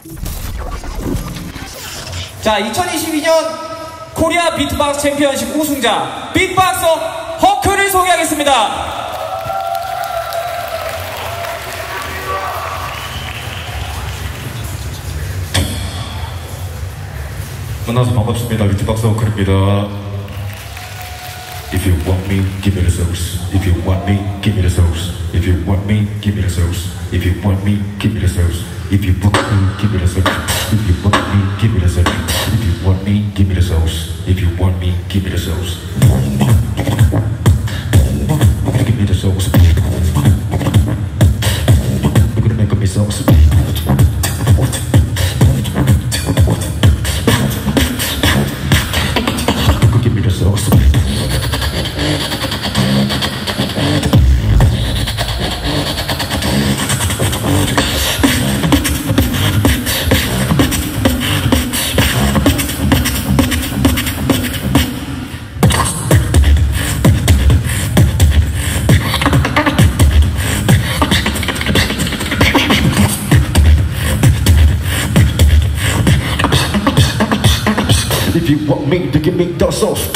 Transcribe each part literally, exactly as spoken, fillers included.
자, 이천이십이 년 코리아 비트박스 챔피언십 우승자 비트박서 허클을 소개하겠습니다. 만나서 반갑습니다. 비트박스 허클입니다. If you want me, give me the sauce. If you want me, give me the sauce. If you want me, give me the sauce. If you want me, give me the sauce. If you want me, give me the sauce. If you want me, give me the sauce. If you want me, give me the sauce. If you want me, give me the sauce. Give me the sauce. You're gonna make me sauce. Give me the sauce. If you want me to give me the sauce.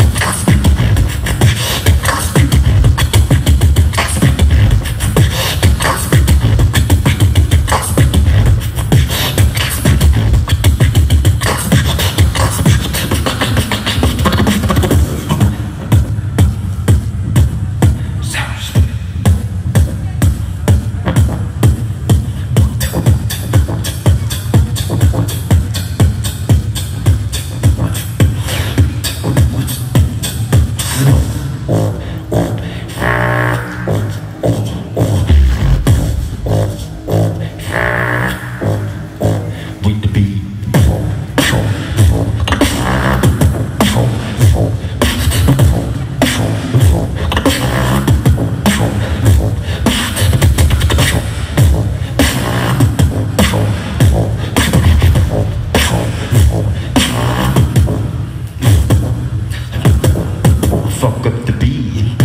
Fuck up the beat.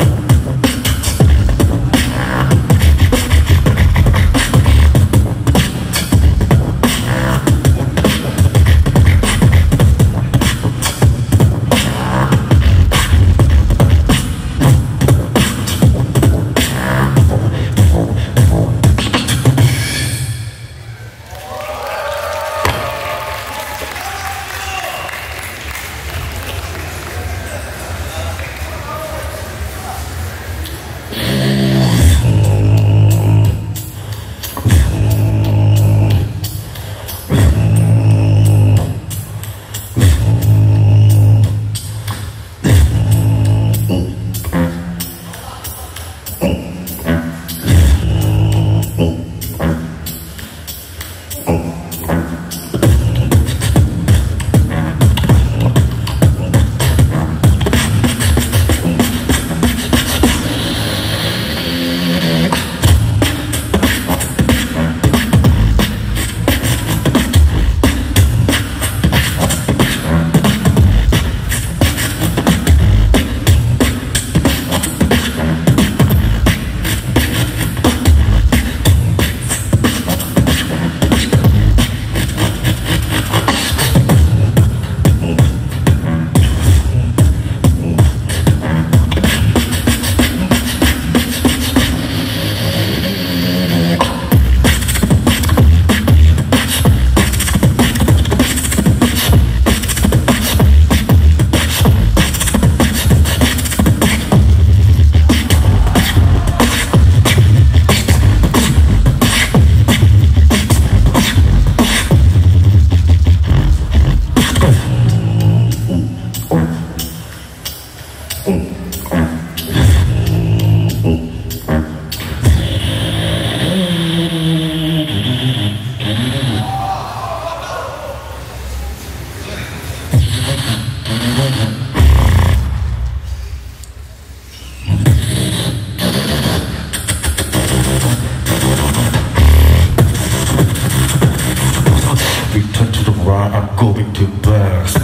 Return to the right, I'm going to burst.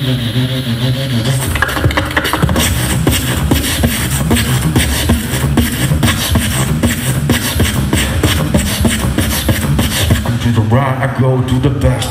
To the right, I go to the best.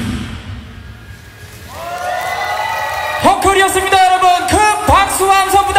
허클이었습니다, 여러분. 큰 박수와 함성